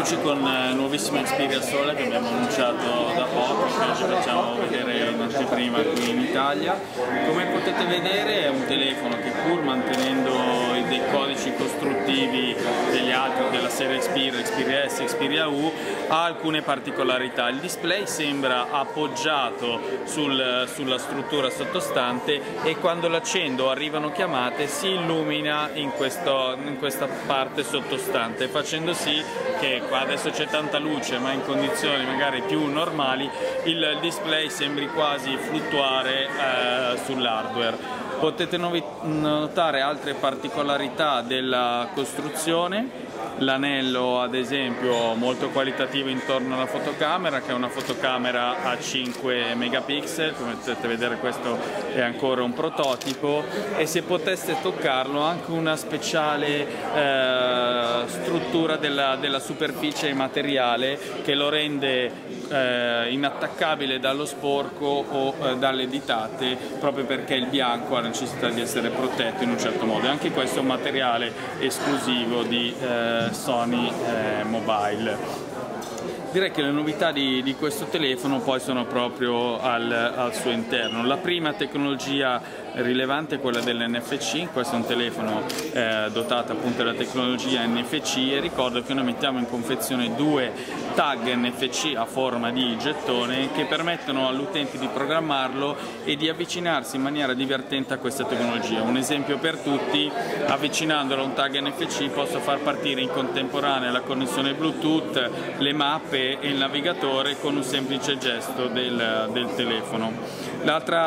Eccoci con nuovissima Xperia Sole che abbiamo annunciato da poco, che oggi facciamo vedere in anteprima qui in Italia. Come potete vedere è un telefono che, pur mantenendo dei codici costruttivi degli altri della serie Xperia, Xperia S, Xperia U, ha alcune particolarità. Il display sembra appoggiato sulla struttura sottostante e quando l'accendo arrivano chiamate si illumina in questa parte sottostante, facendo sì che qua adesso c'è tanta luce, ma in condizioni magari più normali il display sembri quasi fluttuare sull'hardware. Potete notare altre particolarità della costruzione. L'anello, ad esempio, molto qualitativo intorno alla fotocamera, che è una fotocamera a 5 megapixel, come potete vedere questo è ancora un prototipo, e se poteste toccarlo anche una speciale struttura della superficie materiale che lo rende inattaccabile dallo sporco o dalle ditate, proprio perché il bianco ha necessità di essere protetto in un certo modo. Anche questo è un materiale esclusivo di Sony Mobile. Direi che le novità di questo telefono poi sono proprio al suo interno. La prima tecnologia rilevante è quella dell'NFC. Questo è un telefono dotato appunto della tecnologia NFC, e ricordo che noi mettiamo in confezione due tag NFC a forma di gettone che permettono all'utente di programmarlo e di avvicinarsi in maniera divertente a questa tecnologia. Un esempio per tutti: avvicinandolo a un tag NFC posso far partire in contemporanea la connessione Bluetooth, le mappe e il navigatore con un semplice gesto del telefono. L'altro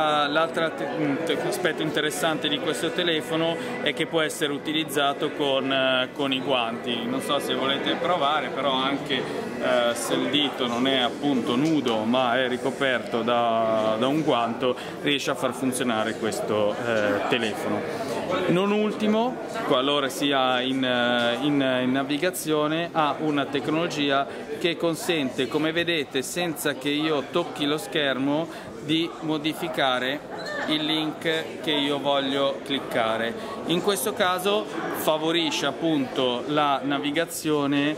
aspetto interessante di questo telefono è che può essere utilizzato con i guanti. Non so se volete provare, però anche se il dito non è appunto nudo ma è ricoperto da un guanto, riesce a far funzionare questo telefono. Non ultimo, qualora sia in navigazione, ha una tecnologia che consente, come vedete, senza che io tocchi lo schermo, di modificare il link che io voglio cliccare. In questo caso favorisce appunto la navigazione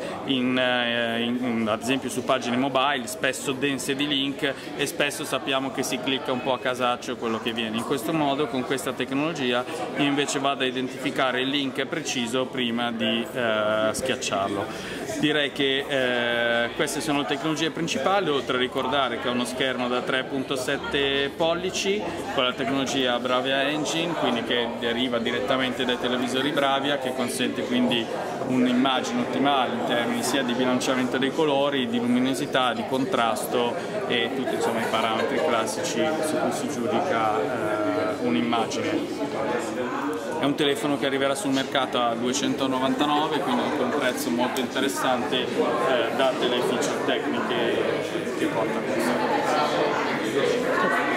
ad esempio su pagine mobile spesso dense di link, e spesso sappiamo che si clicca un po' a casaccio quello che viene. In questo modo, con questa tecnologia, io invece vado a identificare il link preciso prima di schiacciarlo. Direi che queste sono le tecnologie principali, oltre a ricordare che ha uno schermo da 3.7 pollici con la tecnologia Bravia Engine, quindi che deriva direttamente dai televisori Bravia, che consente quindi un'immagine ottimale in termini sia di bilanciamento dei colori, di luminosità, di contrasto e tutti, insomma, i parametri classici su cui si giudica un'immagine. È un telefono che arriverà sul mercato a 299, quindi con un prezzo molto interessante, date le feature tecniche che porta con sé.